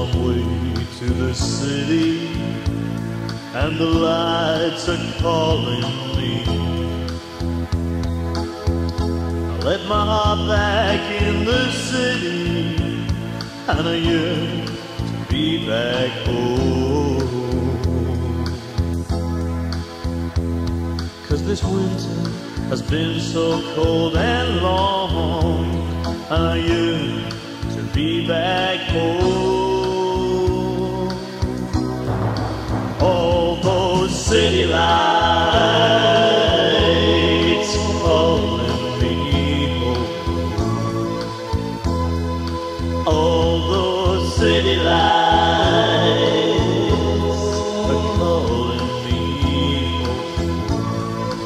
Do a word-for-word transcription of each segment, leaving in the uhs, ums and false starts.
long way to the city, and the lights are calling me. I left my heart back in the city, and I yearn to be back home. 'Cause this winter has been so cold and long, and I yearn to be back home. All those city lights calling me home. All those city lights are calling me home.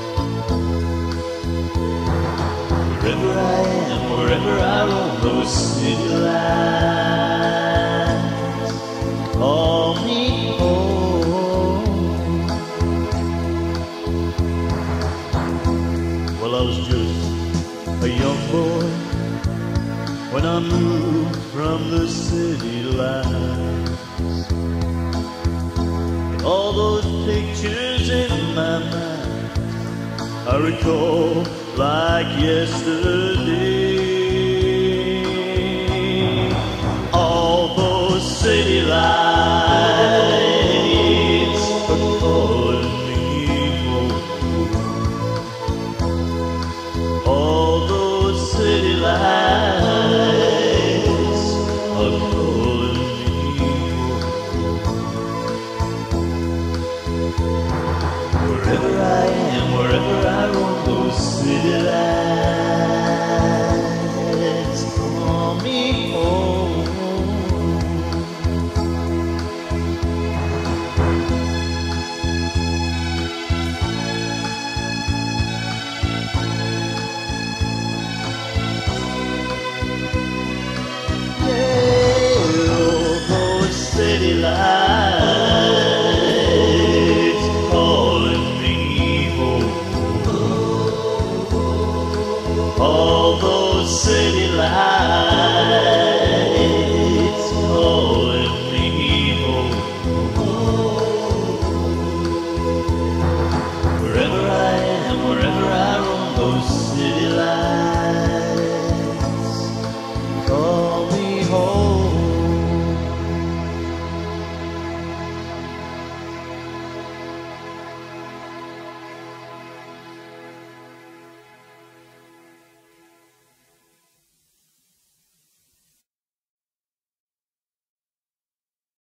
Wherever I am, wherever I roam, those city lights call me home. Well, I was just a young boy when I moved from the city lights. And all those pictures in my mind I recall like yesterday. All those city lights are calling me home. All those city lights are calling me home. Wherever I am, wherever I roam, those city lights call me home. Yeah, all those city lights